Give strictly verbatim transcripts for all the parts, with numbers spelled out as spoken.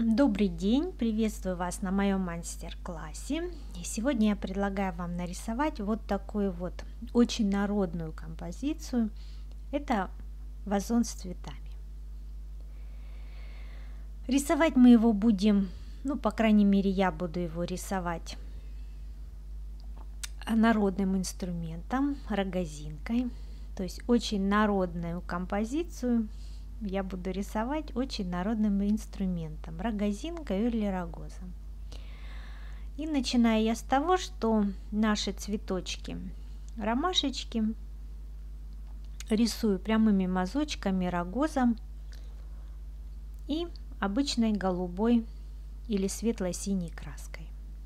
Добрый день, приветствую вас на моем мастер-классе. И сегодня я предлагаю вам нарисовать вот такую вот очень народную композицию. Это вазон с цветами. Рисовать мы его будем, ну, по крайней мере, я буду его рисовать народным инструментом, рогозинкой. То есть очень народную композицию я буду рисовать очень народным инструментом, рогозинкой или рогозом. И начинаю я с того, что наши цветочки, ромашечки, рисую прямыми мазочками рогозом и обычной голубой или светло-синей краской.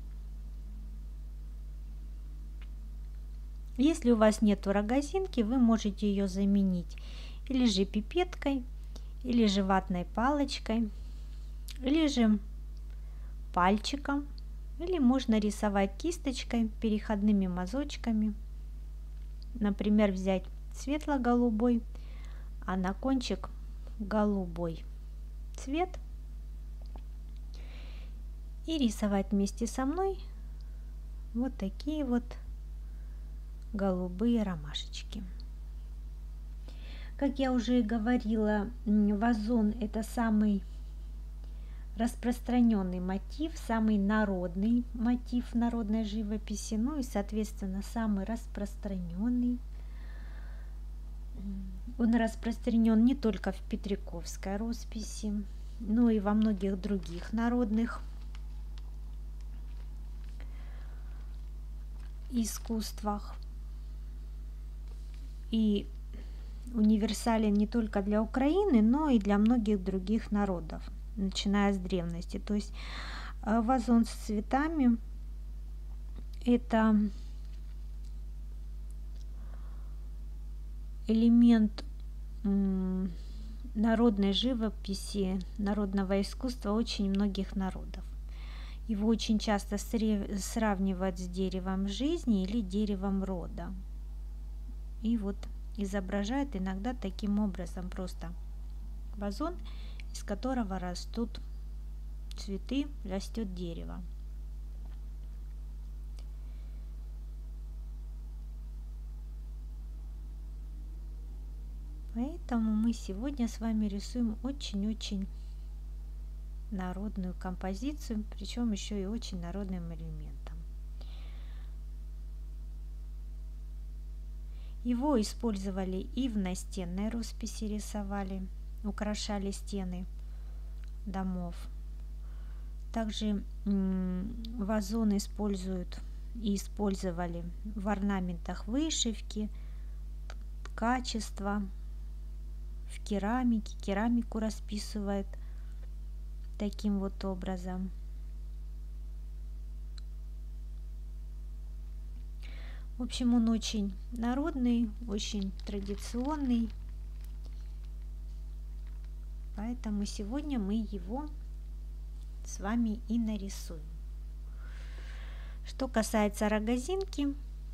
Если у вас нет рогозинки, вы можете ее заменить или же пипеткой, или же ватной палочкой, или же пальчиком, или можно рисовать кисточкой, переходными мазочками. Например, взять светло-голубой, а на кончик голубой цвет и рисовать вместе со мной вот такие вот голубые ромашечки. Как я уже говорила, вазон – это самый распространенный мотив, самый народный мотив народной живописи, ну и, соответственно, самый распространенный. Он распространен не только в петриковской росписи, но и во многих других народных искусствах. И универсален не только для Украины, но и для многих других народов, начиная с древности. То есть вазон с цветами – это элемент народной живописи, народного искусства очень многих народов. Его очень часто сравнивают с деревом жизни или деревом рода. И вот изображают иногда таким образом просто вазон, из которого растут цветы, растет дерево. Поэтому мы сегодня с вами рисуем очень-очень народную композицию, причем еще и очень народным элементом. Его использовали и в настенной росписи рисовали, украшали стены домов. Также вазон используют и использовали в орнаментах вышивки, ткачества, в керамике. Керамику расписывают таким вот образом. В общем, он очень народный, очень традиционный, поэтому сегодня мы его с вами и нарисуем. Что касается рогозинки,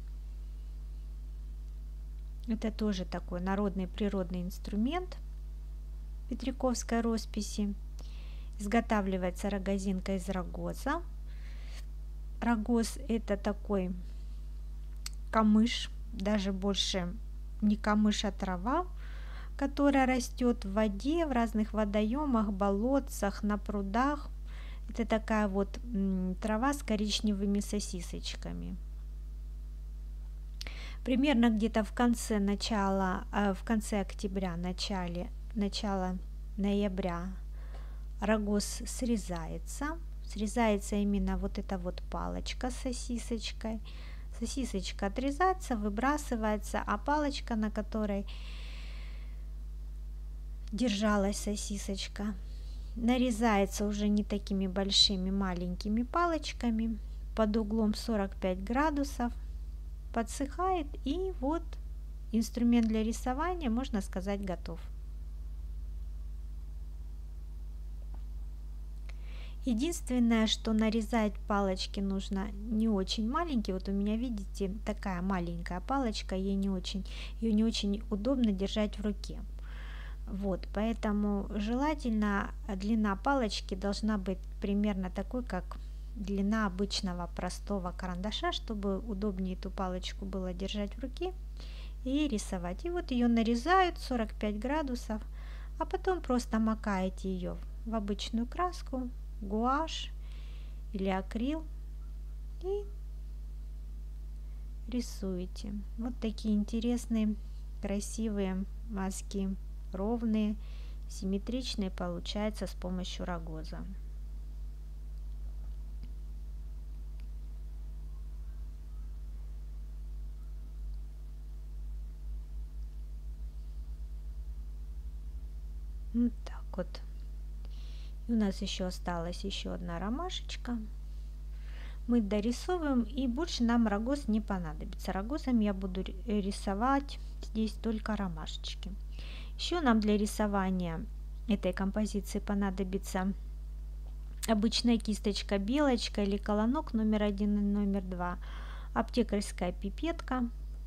это тоже такой народный природный инструмент петриковской росписи. Изготавливается рогозинка из рогоза. Рогоз – это такой камыш, даже больше не камыш, а трава, которая растет в воде, в разных водоемах, болотцах, на прудах. Это такая вот трава с коричневыми сосисочками. Примерно где-то в конце начала, в конце октября, начале, начало ноября рогоз срезается. Срезается именно вот эта вот палочка с сосисочкой. Сосисочка отрезается, выбрасывается, а палочка, на которой держалась сосисочка, нарезается уже не такими большими маленькими палочками под углом сорок пять градусов, подсыхает, и вот инструмент для рисования, можно сказать, готов. Единственное, что нарезать палочки нужно не очень маленькие. Вот у меня, видите, такая маленькая палочка, ей не очень, ее не очень удобно держать в руке. Вот, поэтому желательно длина палочки должна быть примерно такой, как длина обычного простого карандаша, чтобы удобнее эту палочку было держать в руке и рисовать. И вот ее нарезают сорок пять градусов, а потом просто макаете ее в обычную краску, гуашь или акрил и рисуете. Вот такие интересные, красивые мазки, ровные, симметричные, получается с помощью рогоза. Вот так вот. И у нас еще осталась еще одна ромашечка. Мы дорисовываем, и больше нам рогоз не понадобится. Рогозом я буду рисовать здесь только ромашечки. Еще нам для рисования этой композиции понадобится обычная кисточка белочка или колонок номер один и номер два, аптекарская пипетка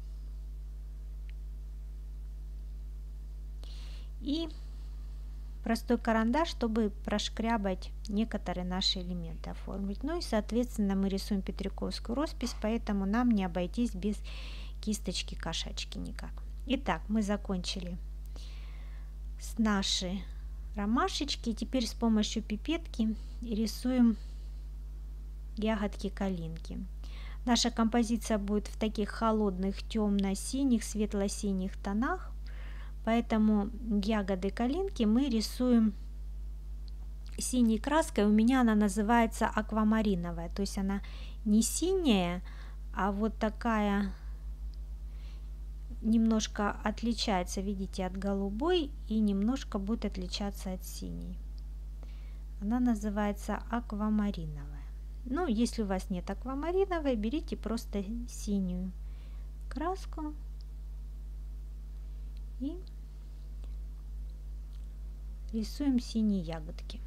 и простой карандаш, чтобы прошкрябать некоторые наши элементы, оформить. Ну и, соответственно, мы рисуем петриковскую роспись, поэтому нам не обойтись без кисточки кошачки никак. Итак, мы закончили с нашей ромашечки. Теперь с помощью пипетки рисуем ягодки калинки. Наша композиция будет в таких холодных, темно-синих, светло-синих тонах. Поэтому ягоды калинки мы рисуем синей краской. У меня она называется аквамариновая. То есть она не синяя, а вот такая немножко отличается, видите, от голубой и немножко будет отличаться от синей. Она называется аквамариновая. Ну, если у вас нет аквамариновой, берите просто синюю краску и рисуем синие ягодки.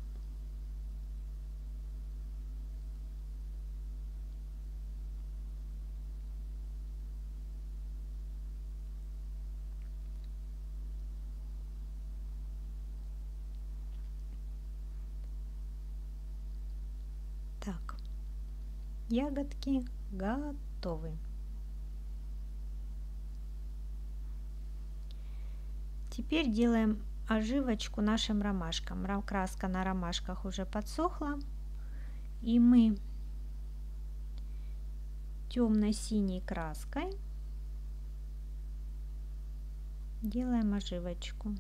Так, ягодки готовы. Теперь делаем оживочку нашим ромашкам. Краска на ромашках уже подсохла, и мы темно-синей краской делаем оживочку.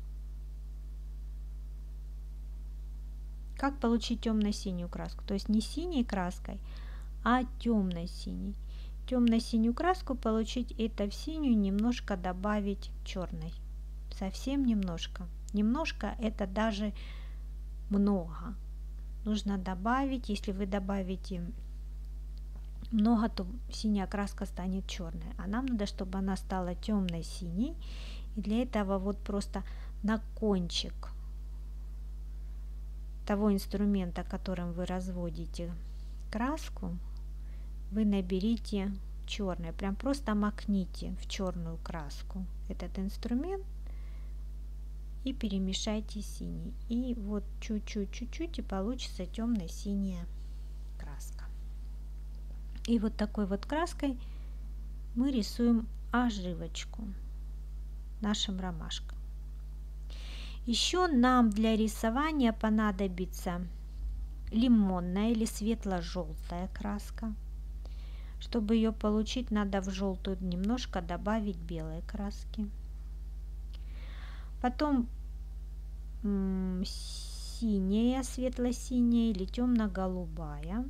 Как получить темно-синюю краску? То есть не синей краской, а темно-синей. Темно-синюю краску получить — это в синюю немножко добавить черной. Совсем немножко. Немножко — это даже много. Нужно добавить. Если вы добавите много, то синяя краска станет черной. А нам надо, чтобы она стала темно-синей. И для этого вот просто на кончик того инструмента, которым вы разводите краску, вы наберите черное. Прям просто макните в черную краску этот инструмент и перемешайте синий. И вот чуть-чуть, чуть-чуть, и получится темно-синяя краска. И вот такой вот краской мы рисуем оживочку нашим ромашкам. Еще нам для рисования понадобится лимонная или светло-желтая краска. Чтобы ее получить, надо в желтую немножко добавить белой краски. Потом синяя, светло-синяя или темно-голубая.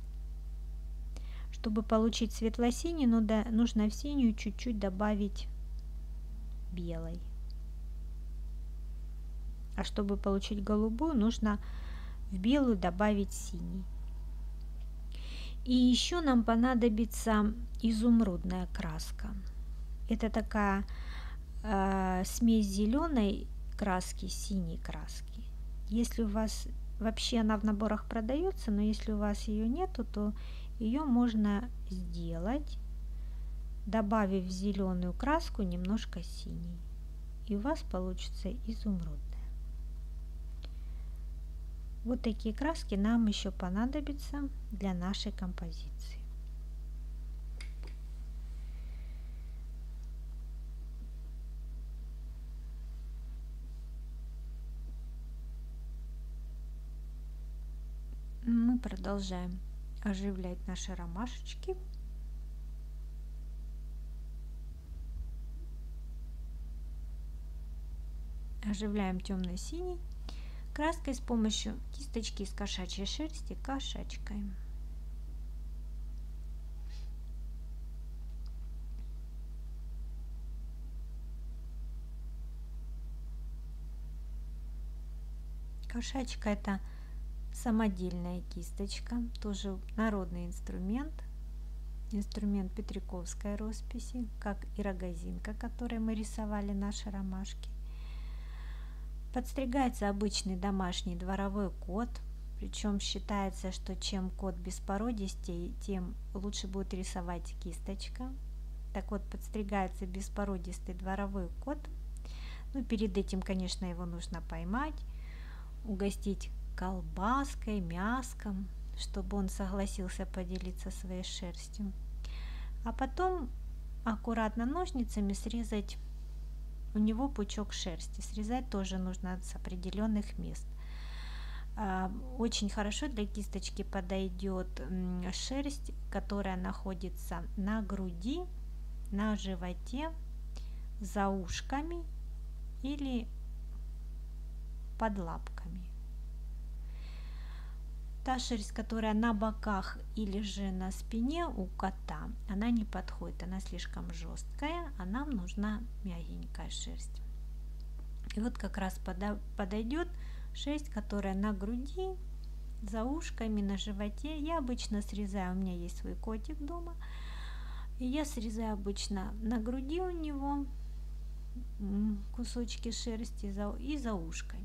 Чтобы получить светло-синий, нужно в синюю чуть-чуть добавить белой. А чтобы получить голубую, нужно в белую добавить синий. И еще нам понадобится изумрудная краска. Это такая э, смесь зеленой краски, синей краски. Если у вас вообще она в наборах продается, но если у вас ее нету, то ее можно сделать, добавив в зеленую краску немножко синей. и у вас получится изумрудное. Вот такие краски нам еще понадобятся для нашей композиции. Мы продолжаем оживлять наши ромашечки. Оживляем темно-синий краской с помощью кисточки из кошачьей шерсти кошачкой. Кошачка — это самодельная кисточка, тоже народный инструмент, инструмент петриковской росписи, как и рогозинка, которой мы рисовали наши ромашки. Подстригается обычный домашний дворовой кот, причем считается, что чем кот беспородистей, тем лучше будет рисовать кисточка. Так вот, подстригается беспородистый дворовой кот. Ну, перед этим, конечно, его нужно поймать, угостить колбаской, мяском, чтобы он согласился поделиться своей шерстью. А потом аккуратно ножницами срезать у него пучок шерсти. Срезать тоже нужно с определенных мест. Очень хорошо для кисточки подойдет шерсть, которая находится на груди, на животе, за ушками или под лапками. Та шерсть, которая на боках или же на спине у кота, она не подходит, она слишком жесткая, а нам нужна мягенькая шерсть. И вот как раз подойдет шерсть, которая на груди, за ушками, на животе. Я обычно срезаю, у меня есть свой котик дома, и я срезаю обычно на груди у него кусочки шерсти и за ушками.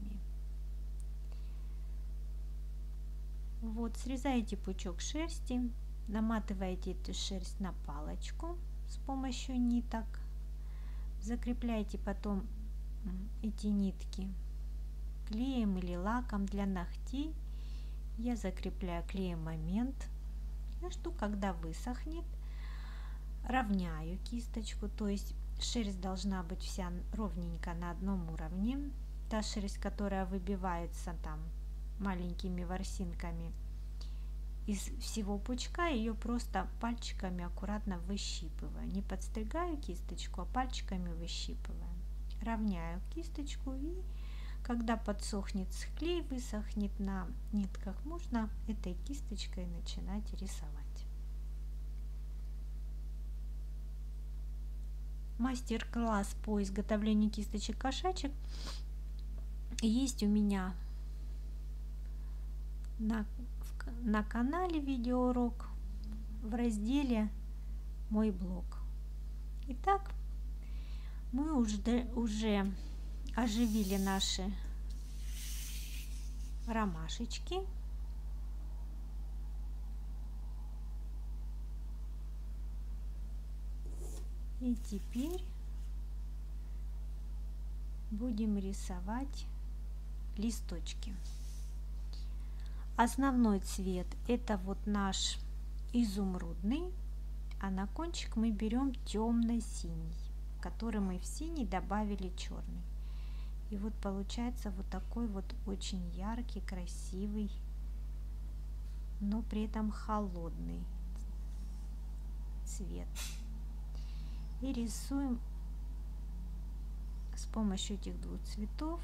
Вот, срезаете пучок шерсти, наматываете эту шерсть на палочку с помощью ниток, закрепляете потом эти нитки клеем или лаком для ногтей. Я закрепляю клеем момент, я жду, когда высохнет, равняю кисточку, то есть шерсть должна быть вся ровненько на одном уровне. Та шерсть, которая выбивается там маленькими ворсинками из всего пучка, ее просто пальчиками аккуратно выщипываю. Не подстригаю кисточку, а пальчиками выщипываю. Равняю кисточку, и когда подсохнет клей, высохнет на нитках, можно этой кисточкой начинать рисовать. Мастер-класс по изготовлению кисточек кошачек есть у меня на, на канале видеоурок в разделе «Мой блог». Итак, мы уже, уже оживили наши ромашечки. И теперь будем рисовать листочки. Основной цвет — это вот наш изумрудный, а на кончик мы берем темно-синий, в который мы в синий добавили черный. И вот получается вот такой вот очень яркий, красивый, но при этом холодный цвет. И рисуем с помощью этих двух цветов,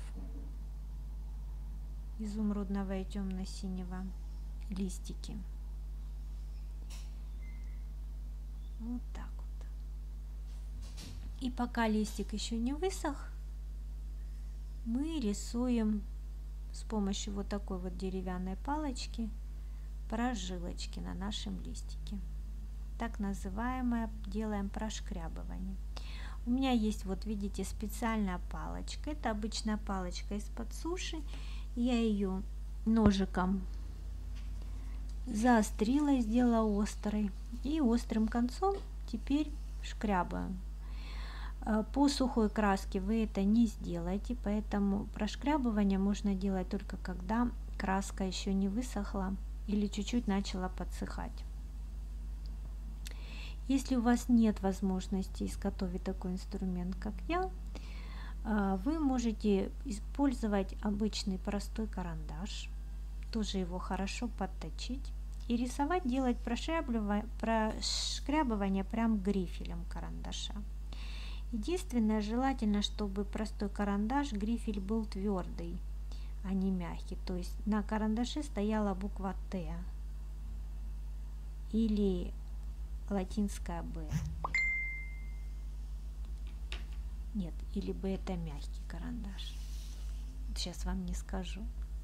изумрудного и темно-синего, листики. Вот так вот. И пока листик еще не высох, мы рисуем с помощью вот такой вот деревянной палочки прожилочки на нашем листике. Так называемое делаем прошкрябывание. У меня есть, вот видите, специальная палочка. Это обычная палочка из-под суши. Я ее ножиком заострила, сделала острой. И острым концом теперь шкрябаю. По сухой краске вы это не сделаете, поэтому прошкрябывание можно делать только когда краска еще не высохла или чуть-чуть начала подсыхать. Если у вас нет возможности изготовить такой инструмент, как я, вы можете использовать обычный простой карандаш, тоже его хорошо подточить и рисовать, делать прошкрябывание прям грифелем карандаша. Единственное, желательно, чтобы простой карандаш, грифель был твердый, а не мягкий. То есть на карандаше стояла буква Т или латинская Б. Нет, или Б это мягкий карандаш. Сейчас вам не скажу.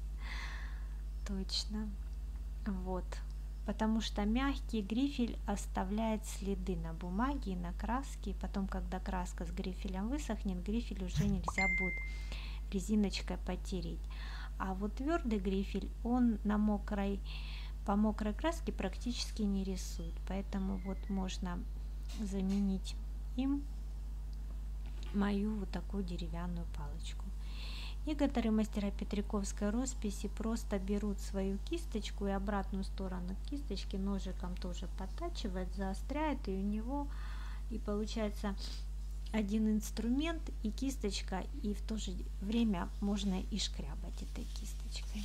Точно. Вот. Потому что мягкий грифель оставляет следы на бумаге и на краске. И потом, когда краска с грифелем высохнет, грифель уже нельзя будет резиночкой потереть. А вот твердый грифель, он на мокрой, по мокрой краске практически не рисует. Поэтому вот можно заменить им мою вот такую деревянную палочку. Некоторые мастера петриковской росписи просто берут свою кисточку и обратную сторону кисточки ножиком тоже подтачивают, заостряют, и у него и получается один инструмент и кисточка, и в то же время можно и шкрябать этой кисточкой.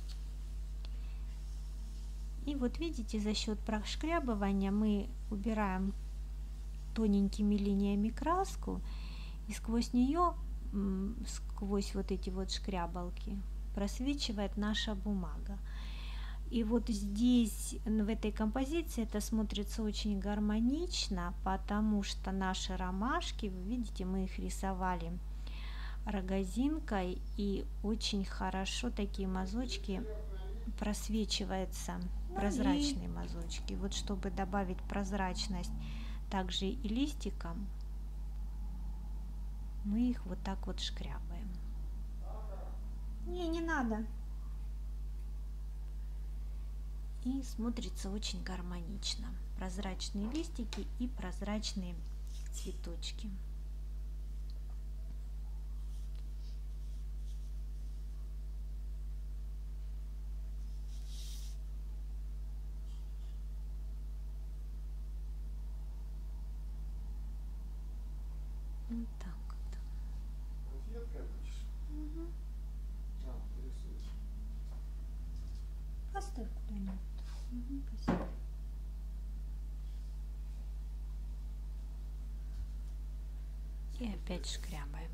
И вот видите, за счет прошкрябывания мы убираем тоненькими линиями краску, и сквозь нее, сквозь вот эти вот шкрябалки, просвечивает наша бумага. И вот здесь, в этой композиции, это смотрится очень гармонично, потому что наши ромашки, вы видите, мы их рисовали рогозинкой, и очень хорошо такие мазочки просвечиваются, прозрачные мазочки. Вот чтобы добавить прозрачность также и листикам, мы их вот так вот шкрябаем. Не, не надо. И смотрится очень гармонично. Прозрачные листики и прозрачные цветочки. Вот так вот. Угу. Поставь куда-нибудь. Угу, спасибо. И опять шкрябаем.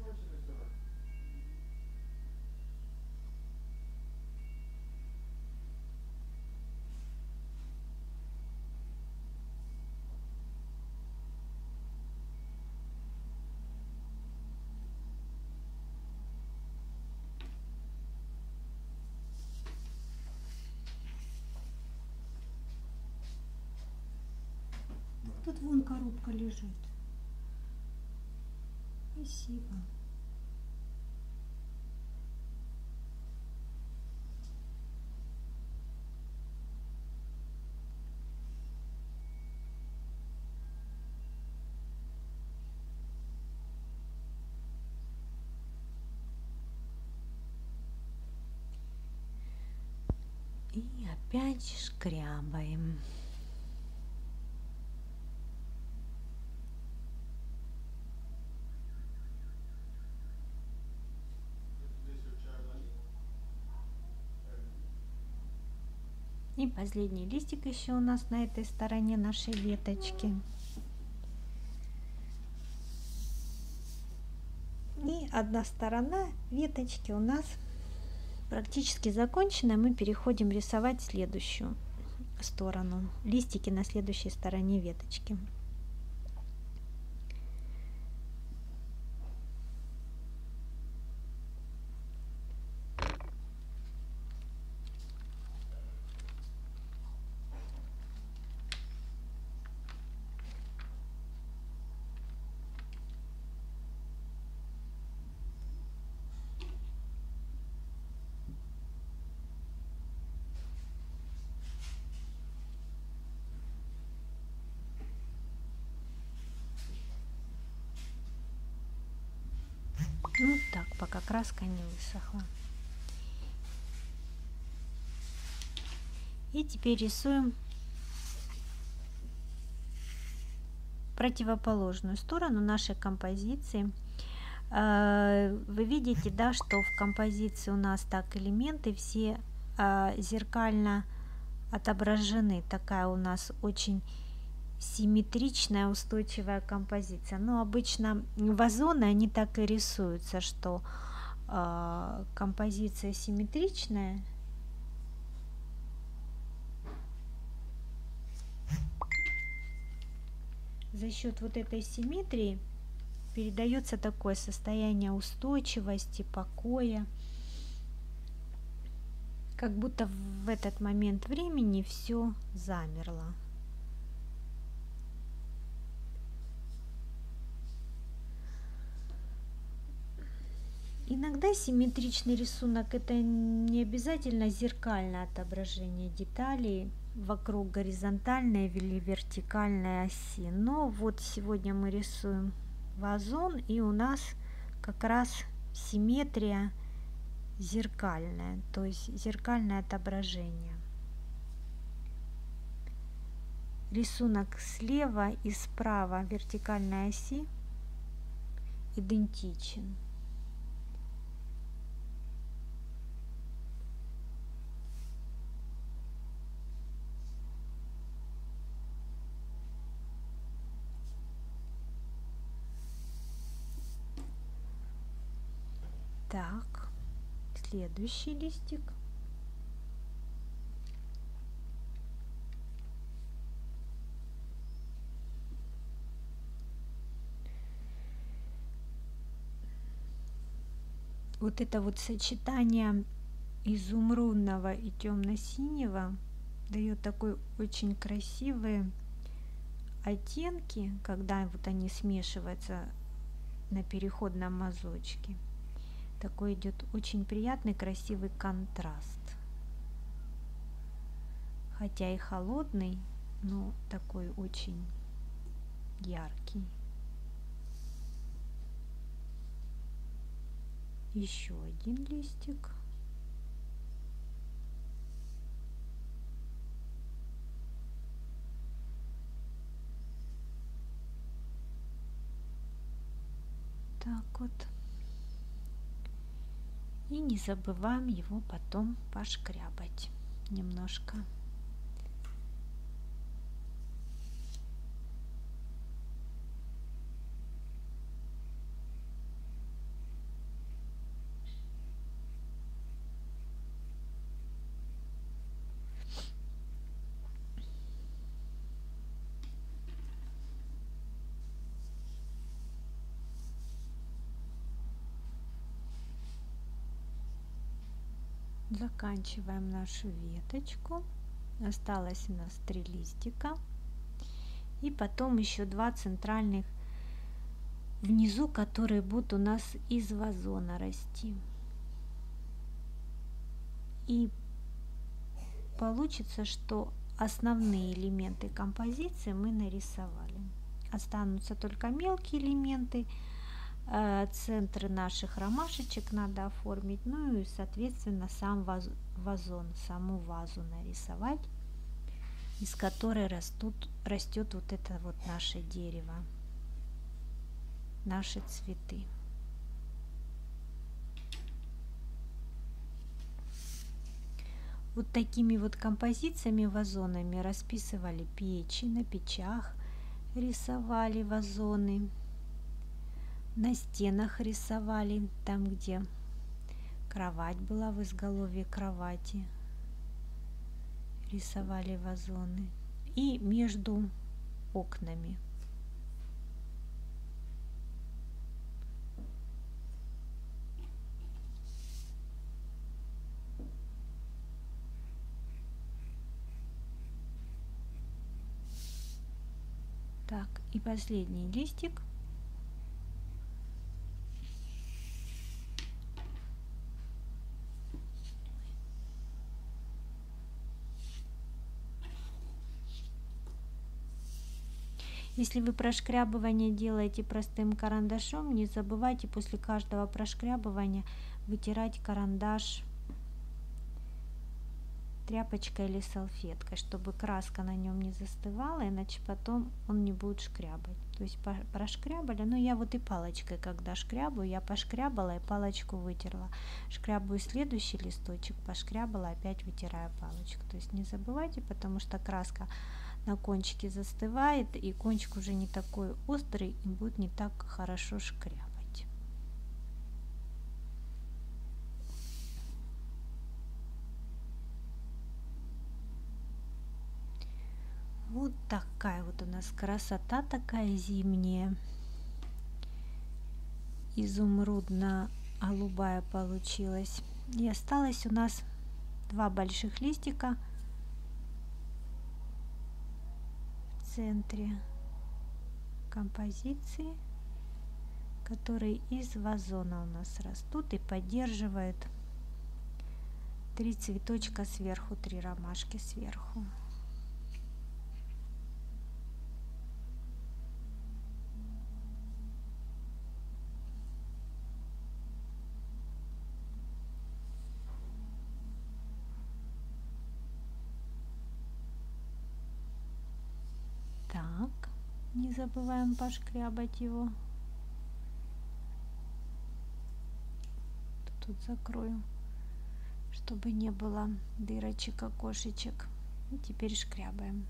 Тут вон коробка лежит. Спасибо. И опять шкрябаем. И последний листик еще у нас на этой стороне нашей веточки. И одна сторона веточки у нас практически закончена. Мы переходим рисовать следующую сторону. Листики на следующей стороне веточки. Ну так, пока краска не высохла. И теперь рисуем противоположную сторону нашей композиции. Вы видите, да, что в композиции у нас так элементы все зеркально отображены. Такая у нас очень симметричная, устойчивая композиция. Но обычно вазоны, они так и рисуются, что э, композиция симметричная. За счет вот этой симметрии передается такое состояние устойчивости, покоя. Как будто в этот момент времени все замерло. Иногда симметричный рисунок — это не обязательно зеркальное отображение деталей вокруг горизонтальной или вертикальной оси. Но вот сегодня мы рисуем вазон, и у нас как раз симметрия зеркальная, то есть зеркальное отображение. Рисунок слева и справа вертикальной оси идентичен. Так, следующий листик. Вот это вот сочетание изумрудного и темно-синего дает такой очень красивые оттенки, когда вот они смешиваются на переходном мазочке. Такой идет очень приятный, красивый контраст. Хотя и холодный, но такой очень яркий. Еще один листик. Так вот. И не забываем его потом пошкрябать немножко. Заканчиваем нашу веточку. Осталось у нас три листика. И потом еще два центральных внизу, которые будут у нас из вазона расти. И получится, что основные элементы композиции мы нарисовали. Останутся только мелкие элементы. Центры наших ромашечек надо оформить, ну и соответственно сам вазон, саму вазу нарисовать, из которой растут, растет вот это вот наше дерево, наши цветы. Вот такими вот композициями, вазонами расписывали печи, на печах рисовали вазоны. На стенах рисовали, там, где кровать была, в изголовье кровати рисовали вазоны. И между окнами. Так, и последний листик. Если вы прошкрябывание делаете простым карандашом, не забывайте после каждого прошкрябывания вытирать карандаш тряпочкой или салфеткой, чтобы краска на нем не застывала, иначе потом он не будет шкрябать. То есть прошкрябали, ну я вот и палочкой, когда шкрябаю, я пошкрябала и палочку вытерла. Шкрябаю следующий листочек, пошкрябала, опять вытираю палочку. То есть не забывайте, потому что краска на кончике застывает, и кончик уже не такой острый и будет не так хорошо шкрябать. Вот такая вот у нас красота такая зимняя, изумрудно-голубая получилась. И осталось у нас два больших листика в центре композиции, которые из вазона у нас растут и поддерживают три цветочка сверху, три ромашки сверху. Так, не забываем пошкрябать его. Тут закрою, чтобы не было дырочек, окошечек. И теперь шкрябаем.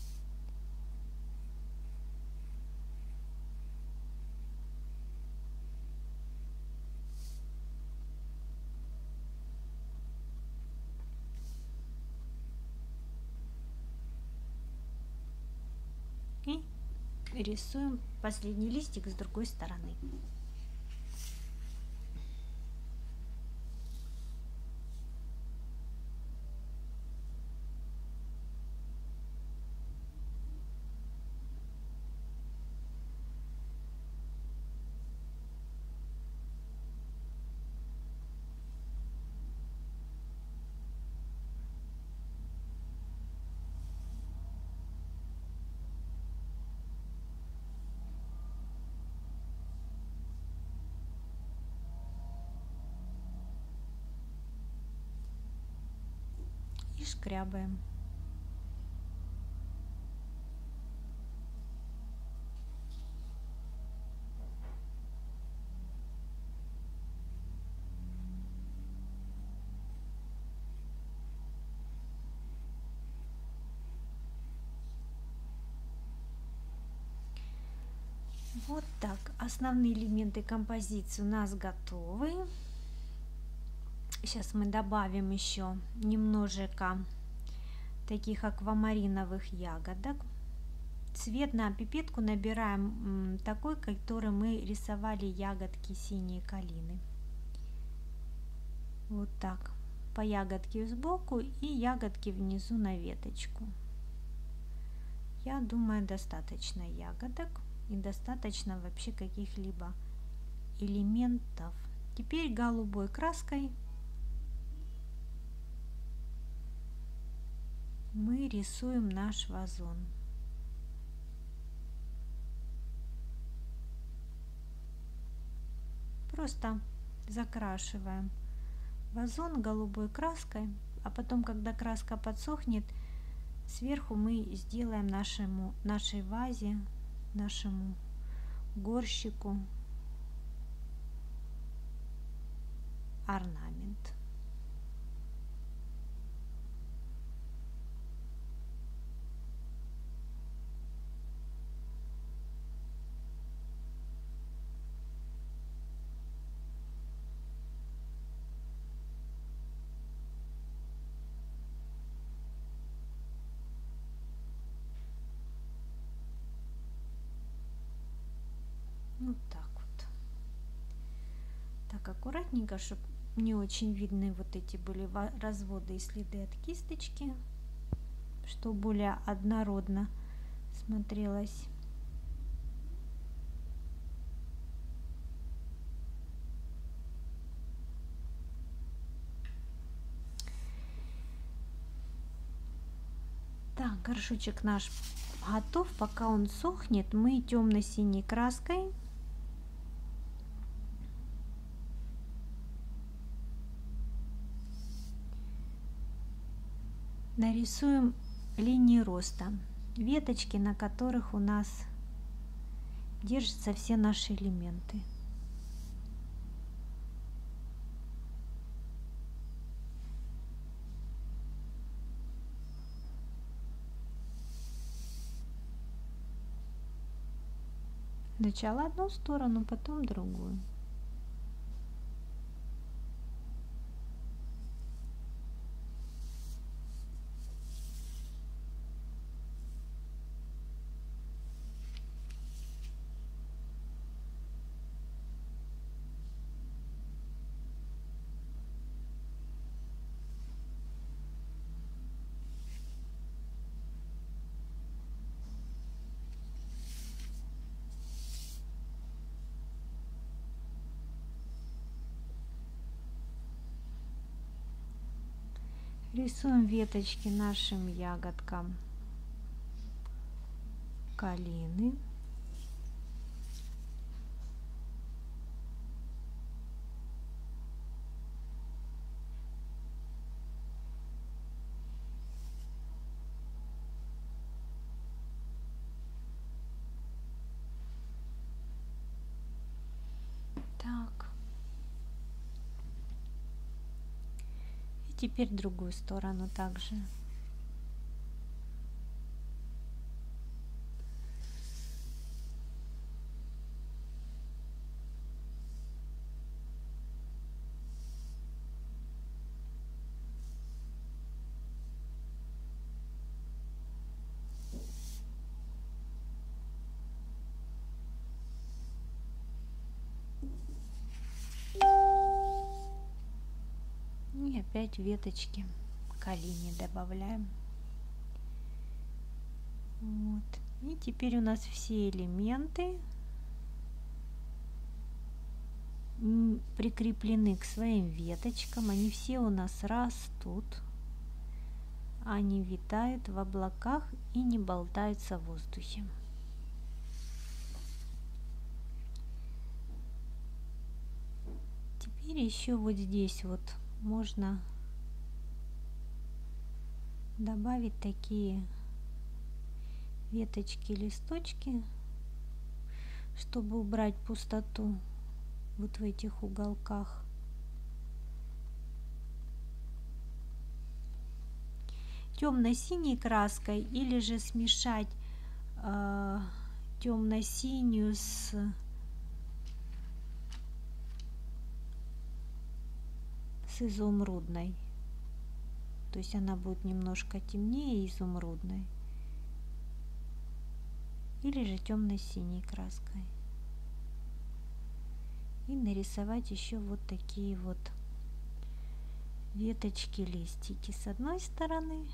И рисуем последний листик с другой стороны. И шкрябаем. Вот так. Основные элементы композиции у нас готовы. Сейчас мы добавим еще немножко таких аквамариновых ягодок. Цвет на пипетку набираем такой, который мы рисовали ягодки синие калины. Вот так. По ягодке сбоку и ягодки внизу на веточку. Я думаю, достаточно ягодок и достаточно вообще каких-либо элементов. Теперь голубой краской мы рисуем наш вазон. Просто закрашиваем вазон голубой краской, а потом, когда краска подсохнет, сверху мы сделаем нашему, нашей вазе, нашему горщику орнамент. Вот так вот. Так аккуратненько, чтобы не очень видны вот эти были разводы и следы от кисточки, чтобы более однородно смотрелось. Так, горшочек наш готов. Пока он сохнет, мы темно-синей краской нарисуем линии роста, веточки, на которых у нас держатся все наши элементы. Сначала одну сторону, потом другую. Рисуем веточки нашим ягодкам калины. Так. И теперь другую сторону также. И опять веточки калины добавляем. Вот. И теперь у нас все элементы прикреплены к своим веточкам. Они все у нас растут. Они витают в облаках и не болтаются в воздухе. Теперь еще вот здесь вот можно добавить такие веточки, листочки, чтобы убрать пустоту вот в этих уголках. Темно-синей краской или же смешать э, темно-синюю с с изумрудной, то есть она будет немножко темнее изумрудной, или же темно-синей краской, и нарисовать еще вот такие вот веточки, листики с одной стороны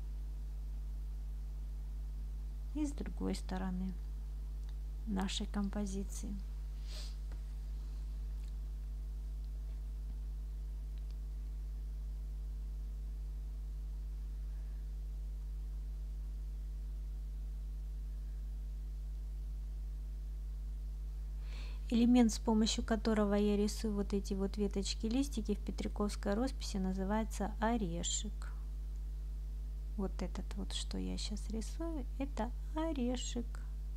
и с другой стороны нашей композиции. Элемент, с помощью которого я рисую вот эти вот веточки, листики в петриковской росписи, называется орешек. Вот этот вот, что я сейчас рисую, это орешек.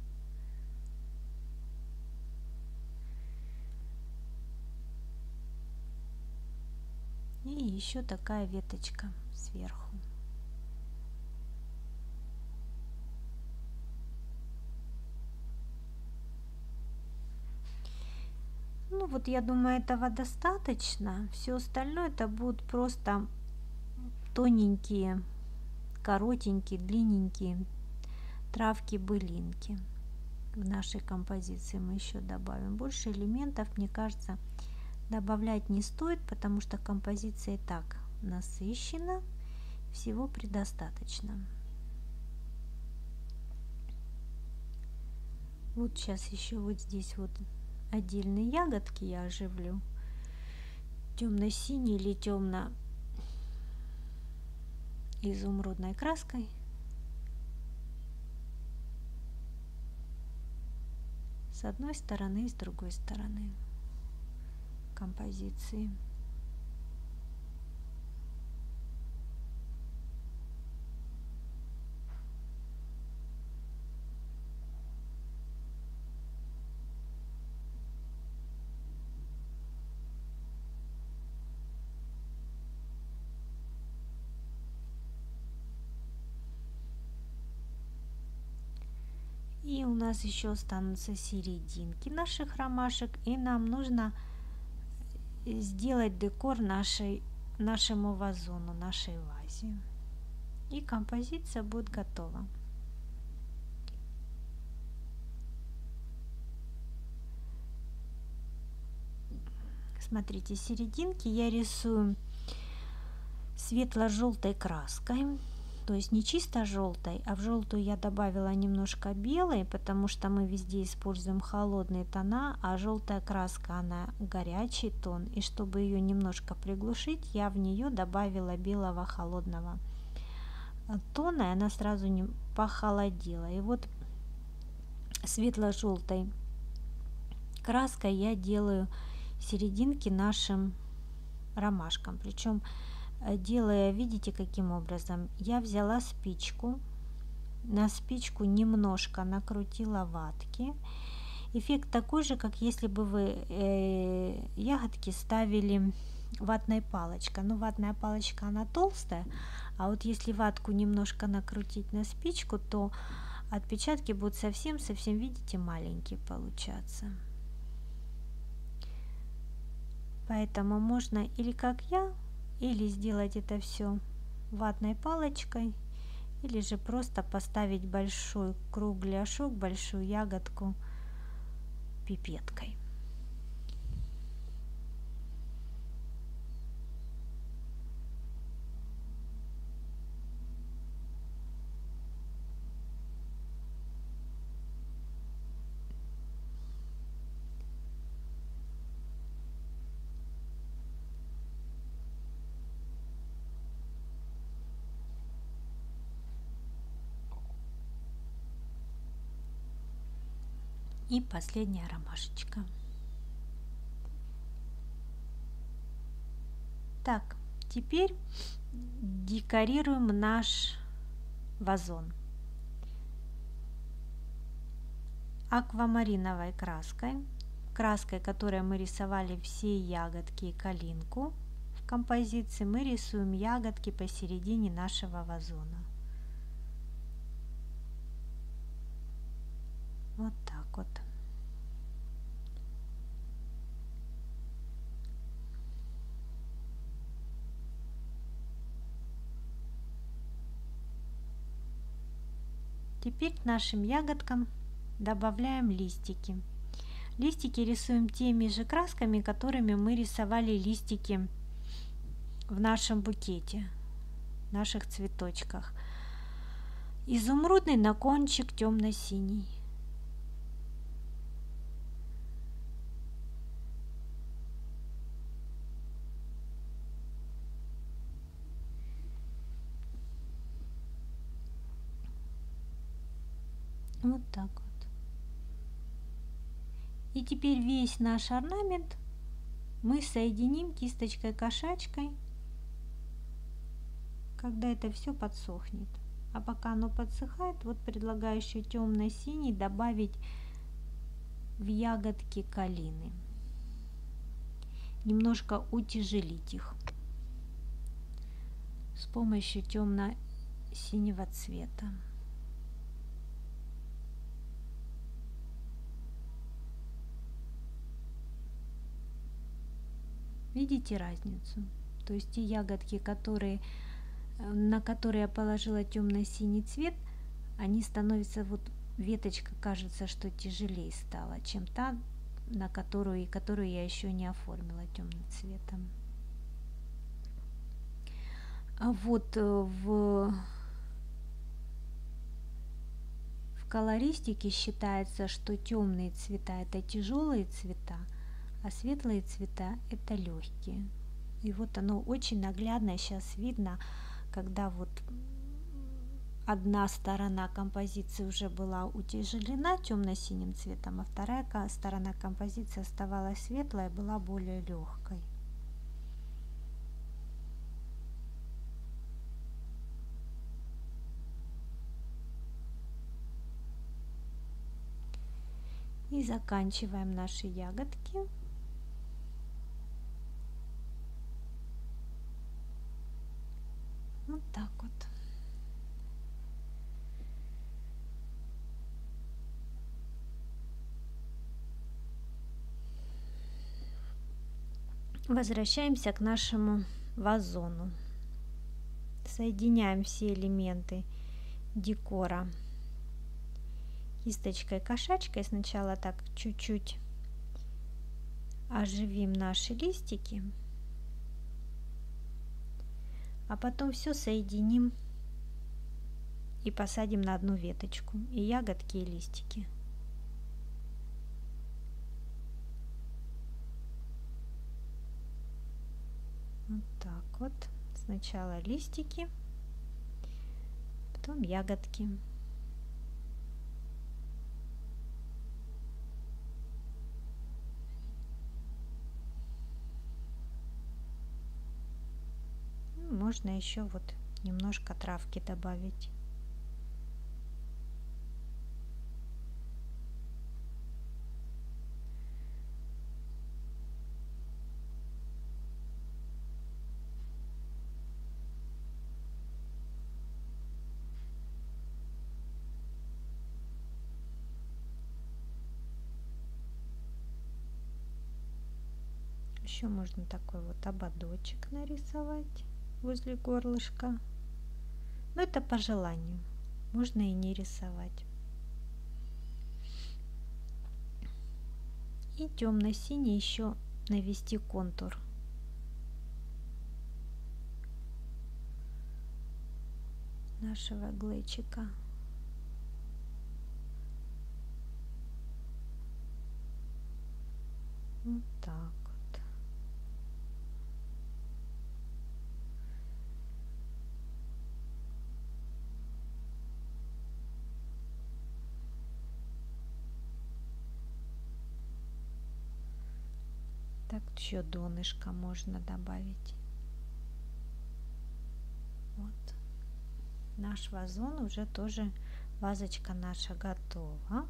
И еще такая веточка сверху. Ну вот, я думаю, этого достаточно. Все остальное это будут просто тоненькие, коротенькие, длинненькие травки-былинки. В нашей композиции мы еще добавим. Больше элементов, мне кажется, добавлять не стоит, потому что композиция и так насыщена, всего предостаточно. Вот сейчас еще вот здесь вот отдельные ягодки я оживлю темно-синей или темно-изумрудной краской. с одной стороны и с другой стороны композиции. И у нас еще останутся серединки наших ромашек, и нам нужно сделать декор нашей, нашему вазону, нашей вазе. И композиция будет готова. Смотрите, серединки я рисую светло-желтой краской. То есть не чисто желтой, а в желтую я добавила немножко белой, потому что мы везде используем холодные тона, а желтая краска, она горячий тон. И чтобы ее немножко приглушить, я в нее добавила белого холодного тона, и она сразу не похолодела. И вот светло-желтой краской я делаю серединки нашим ромашкам. Причем делая, видите, каким образом? Я взяла спичку, на спичку немножко накрутила ватки. Эффект такой же, как если бы вы э, ягодки ставили ватной палочкой. Но ватная палочка, она толстая, а вот если ватку немножко накрутить на спичку, то отпечатки будут совсем-совсем, видите, маленькие получаться. Поэтому можно или как я, или сделать это все ватной палочкой, или же просто поставить большой кругляшок, большую ягодку пипеткой. И последняя ромашечка. Так, теперь декорируем наш вазон аквамариновой краской, краской, которой мы рисовали все ягодки и калинку. В композиции мы рисуем ягодки посередине нашего вазона. Вот так вот. Теперь к нашим ягодкам добавляем листики. Листики рисуем теми же красками, которыми мы рисовали листики в нашем букете, в наших цветочках. Изумрудный на кончик темно-синий. Вот так вот. И теперь весь наш орнамент мы соединим кисточкой-кошачкой, когда это все подсохнет. А пока оно подсыхает, вот предлагаю еще темно-синий добавить в ягодки калины. Немножко утяжелить их с помощью темно-синего цвета. Видите разницу? То есть те ягодки, которые, на которые я положила темно-синий цвет, они становятся, вот веточка кажется, что тяжелее стала, чем та, на которую, и которую я еще не оформила темным цветом. А вот в, в колористике считается, что темные цвета это тяжелые цвета, а светлые цвета это легкие. И вот оно очень наглядно сейчас видно, когда вот одна сторона композиции уже была утяжелена темно-синим цветом, а вторая сторона композиции оставалась светлая, была более легкой. И заканчиваем наши ягодки. Вот так вот. Возвращаемся к нашему вазону. Соединяем все элементы декора кисточкой-кошачкой. Сначала так чуть-чуть оживим наши листики, а потом все соединим и посадим на одну веточку, и ягодки, и листики. Вот так вот. Сначала листики, потом ягодки. Можно еще вот немножко травки добавить. Еще можно такой вот ободочек нарисовать возле горлышка. Но это по желанию. Можно и не рисовать. И темно-синий еще навести контур. Нашего глечика. Вот так. Так, еще донышко можно добавить. Вот. Наш вазон уже тоже, вазочка наша готова.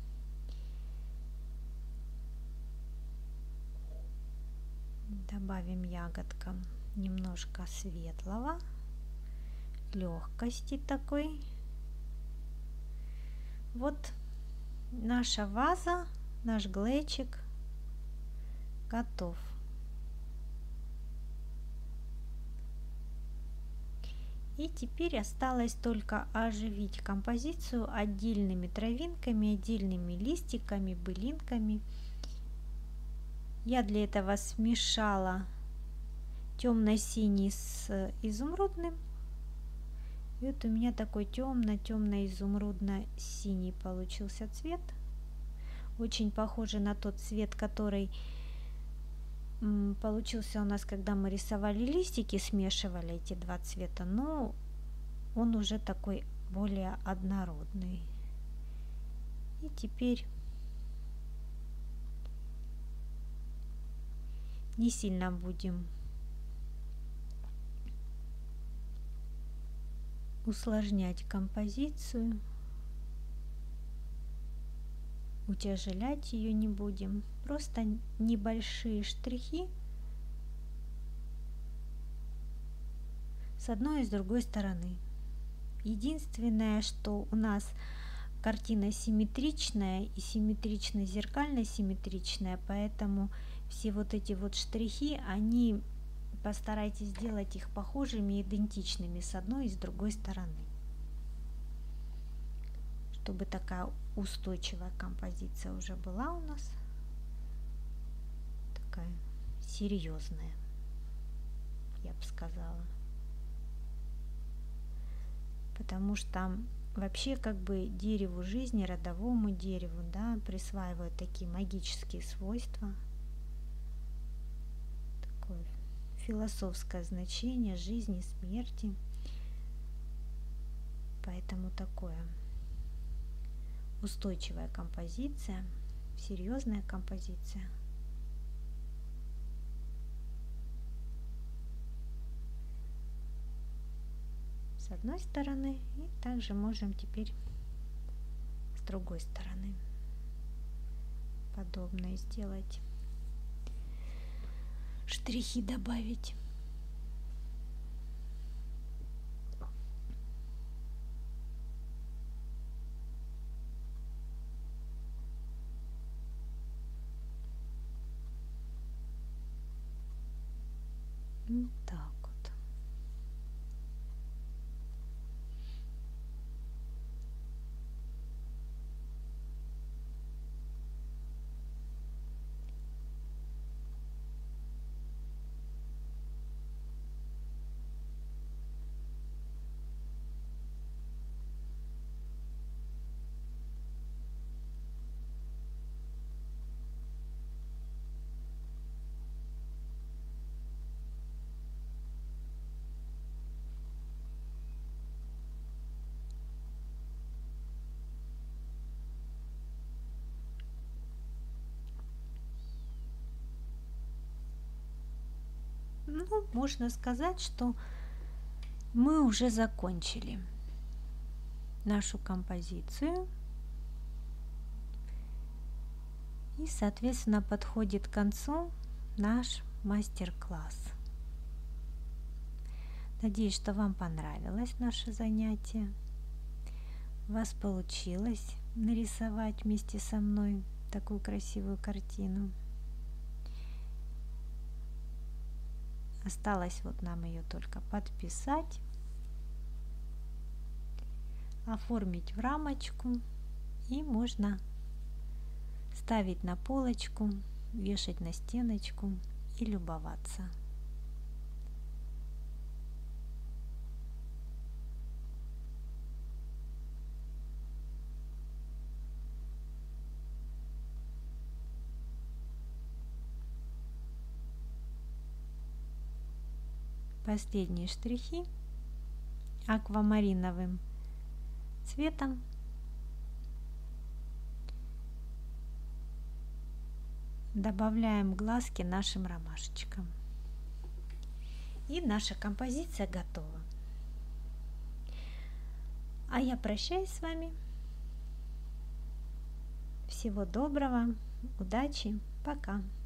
Добавим ягодкам немножко светлого, легкости такой. Вот наша ваза, наш глечик готов. И теперь осталось только оживить композицию отдельными травинками, отдельными листиками, былинками. Я для этого смешала темно-синий с изумрудным. И вот у меня такой темно-темно-изумрудно-синий получился цвет. Очень похоже на тот цвет, который получился у нас, когда мы рисовали листики, смешивали эти два цвета, но он уже такой более однородный. И теперь не сильно будем усложнять композицию, утяжелять ее не будем, просто небольшие штрихи с одной и с другой стороны. Единственное, что у нас картина симметричная и симметрично зеркально симметричная, поэтому все вот эти вот штрихи, они постарайтесь сделать их похожими, идентичными с одной и с другой стороны, чтобы такая устойчивая композиция уже была у нас, такая серьезная, я бы сказала, потому что вообще как бы дереву жизни, родовому дереву, да, присваивают такие магические свойства, такое философское значение жизни, смерти. Поэтому такое устойчивая композиция, серьезная композиция. С одной стороны, и также можем теперь с другой стороны подобное сделать, штрихи добавить. Вот так вот. Ну, можно сказать, что мы уже закончили нашу композицию. И, соответственно, подходит к концу наш мастер-класс. Надеюсь, что вам понравилось наше занятие. У вас получилось нарисовать вместе со мной такую красивую картину. Осталось вот нам ее только подписать, оформить в рамочку, и можно ставить на полочку, вешать на стеночку и любоваться. Последние штрихи аквамариновым цветом добавляем глазки нашим ромашечкам. И наша композиция готова. А я прощаюсь с вами. Всего доброго, удачи, пока!